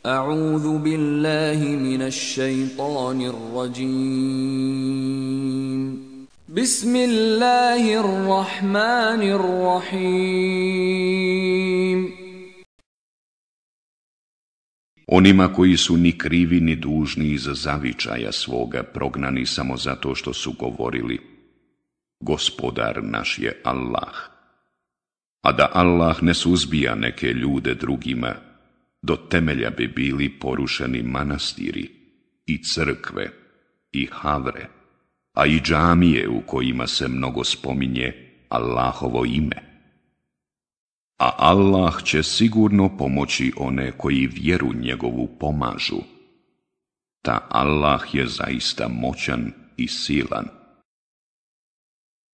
أعوذ بالله من الشيطان الرجيم بسم الله الرحمن الرحيم Onima koji su ni krivi ni dužni iz zavičaja svoga prognani samo zato što su govorili: Gospodar naš je Allah. A da Allah ne suzbija neke ljude drugima, do temelja bi bili porušeni manastiri i crkve i havre, a i džamije u kojima se mnogo spominje Allahovo ime. A Allah će sigurno pomoći one koji vjeru njegovu pomažu. Ta Allah je zaista moćan i silan.